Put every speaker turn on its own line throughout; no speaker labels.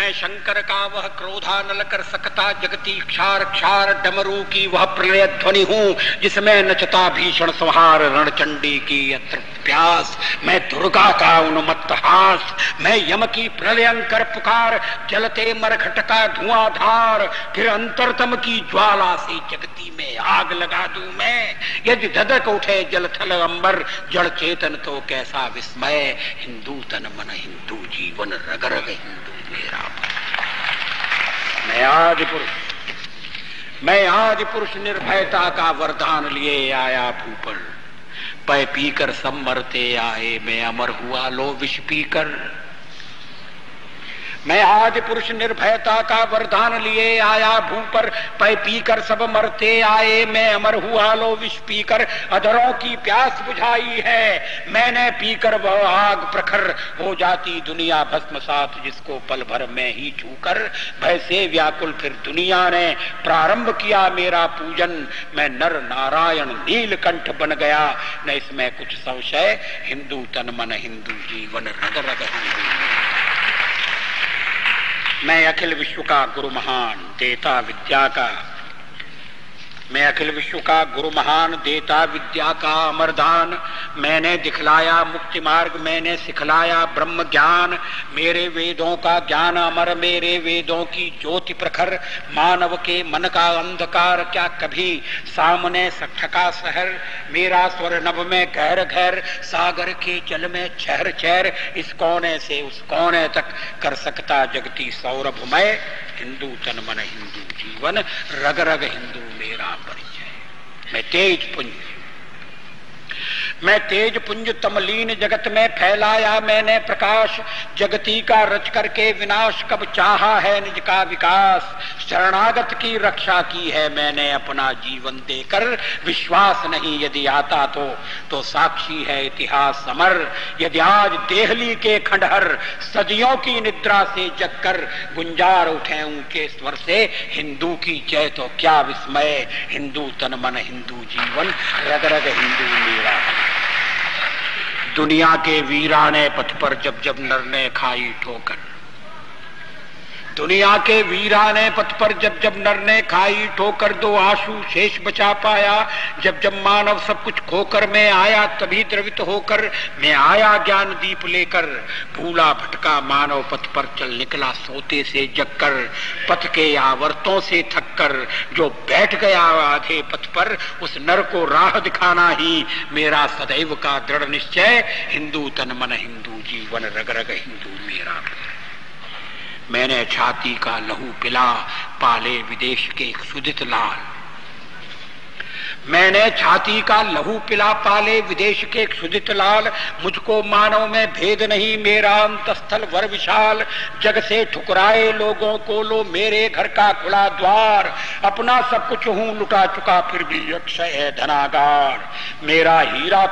मैं शंकर का वह क्रोधानल कर सकता जगती क्षार क्षार डमरू की वह प्रलय ध्वनि हूँ जिसमें नचता भीषण संहार रणचंडी की यत्र प्यास। मैं दुर्गा का उन्मत्त हास, मैं यम की प्रलयंकर पुकार, जलते मरघट का धुआंधार, फिर अंतरतम की ज्वाला से जगती में आग लगा दूं मैं। यदि धधक उठे जल थल अंबर, जड़ चेतन तो कैसा विस्मय। हिंदू तन मन हिंदू जीवन, रग रग हिंदू मेरा। मैं आज पुरुष निर्भयता का वरदान लिए आया भूपल। पै पीकर सब मरते आए, मैं अमर हुआ लो विष पीकर। मैं आज पुरुष निर्भयता का वरदान लिए आया भूपर, पै पीकर सब मरते आए, मैं अमर हुआ लो विष पीकर। अधरों की प्यास बुझाई है मैंने पीकर, वह आग प्रखर हो जाती दुनिया भस्मसात जिसको पल भर में ही छूकर। भय से व्याकुल फिर दुनिया ने प्रारंभ किया मेरा पूजन, मैं नर नारायण नीलकंठ बन गया न इसमें कुछ संशय। हिंदू तन मन हिंदू जीवन, रग रग हिंदू। मैं अखिल विश्व का गुरु महान देता विद्या का, मैं अखिल विश्व का गुरु महान देता विद्या का अमरदान। मैंने दिखलाया मुक्ति मार्ग, मैंने सिखलाया ब्रह्म ज्ञान। मेरे वेदों का ज्ञान अमर, मेरे वेदों की ज्योति प्रखर। मानव के मन का अंधकार क्या कभी सामने सठका शहर। मेरा स्वर नभ में गहर गहर, सागर के जल में चहर चहर। इस कोने से उस कोने तक कर सकता जगती सौरभमय। हिंदू तन मन हिंदू जीवन, रग रग हिंदू मेरा परिचय। मैं तेज पुंज तमलीन जगत में फैलाया मैंने प्रकाश। जगती का रच करके विनाश कब चाहा है निज का विकास। शरणागत की रक्षा की है मैंने अपना जीवन देकर। विश्वास नहीं यदि आता तो साक्षी है इतिहास समर। यदि आज देहली के खंडहर सदियों की निद्रा से जगकर गुंजार उठे ऊंचे स्वर से हिंदू की जय तो क्या विस्मय। हिंदू तन मन हिंदू जीवन, रग रग हिंदू मेरा। दुनिया के वीराने पथ पर जब जब नर ने खाई ठोकर, दुनिया के वीराने पथ पर जब जब नर ने खाई ठोकर, दो आंसू शेष बचा पाया जब जब मानव सब कुछ खोकर। मैं आया तभी द्रवित होकर, मैं आया ज्ञान दीप लेकर। भूला भटका मानव पथ पर चल निकला सोते से जगकर। पथ के आवर्तों से थककर जो बैठ गया आधे पथ पर, उस नर को राह दिखाना ही मेरा सदैव का दृढ़ निश्चय। हिंदू तन मन हिंदू जीवन, रग रग हिंदू मेरा। मैंने छाती का लहू पिला पाले विदेश के एक सुदित लाल। मैंने छाती का लहू पिला पाले विदेश के एक सुदित लाल। मुझको मानव में भेद नहीं मेरा अंतस्थल वर विशाल। जग से ठुकराए लोगों को लो मेरे घर का खुला द्वार। अपना सब कुछ हूं लुटा चुका फिर भी अक्षय है धनागार। मेरा हीरा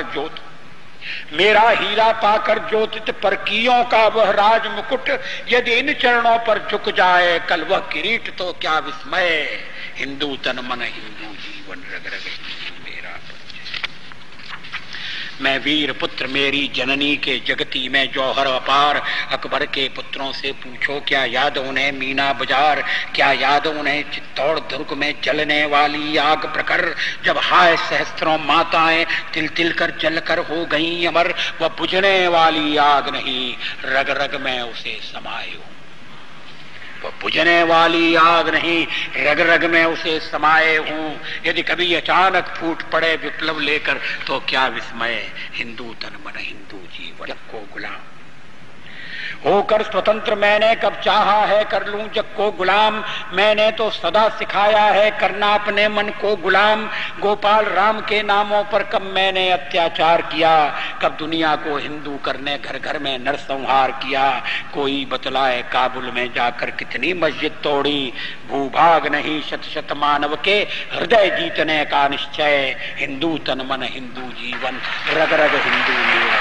पाकर ज्योतित परकियों का वह राज मुकुट। यदि इन चरणों पर झुक जाए कल वह किरीट तो क्या विस्मय। हिंदू तन मन हिंदू जीवन, रग रग मेरा परिचय। मैं वीर पुत्र मेरी जननी के जगती में जौहर अपार। अकबर के पुत्रों से पूछो क्या याद उन्हें मीना बाजार। क्या याद उन्हें चित्तौड़ दुर्ग में जलने वाली आग प्रखर। जब हाय सहस्त्रों माताएं तिल तिल कर जल कर हो गई अमर। वह बुझने वाली आग नहीं, रग रग में उसे समाये हूं। वह बुझने वाली आग नहीं, रग रग में उसे समाये हूं। यदि कभी अचानक फूट पड़े विप्लव लेकर तो क्या विस्मय। हिंदू तन मन हिंदू जीवन, जग को गुलाम होकर स्वतंत्र मैंने कब चाहा है कर लूं जग को गुलाम। मैंने तो सदा सिखाया है करना अपने मन को गुलाम। गोपाल राम के नामों पर कब मैंने अत्याचार किया। कब दुनिया को हिंदू करने घर घर में नरसंहार किया। कोई बतलाए काबुल में जाकर कितनी मस्जिद तोड़ी। भूभाग नहीं शत शत मानव के हृदय जीतने का निश्चय। हिंदू तन मन हिंदू जीवन, रग रग हिंदू मेरा।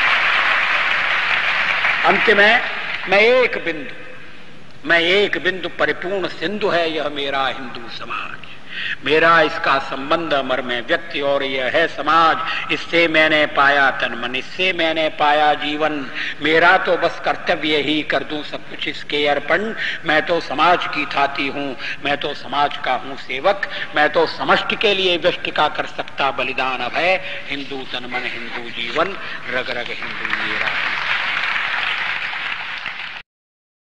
अंत में मैं एक बिंदु परिपूर्ण सिंधु है यह मेरा हिंदू समाज। मेरा इसका संबंध अमर में व्यक्ति और यह है समाज। इससे मैंने पाया तन मन, इससे मैंने पाया जीवन। मेरा तो बस कर्तव्य ही कर दूं सब कुछ इसके अर्पण। मैं तो समाज की थाती हूँ, मैं तो समाज का हूँ सेवक। मैं तो समष्टि के लिए व्यष्टि का कर सकता बलिदान अब है। हिंदू तन मन हिंदू जीवन, रग रग हिंदू मेरा।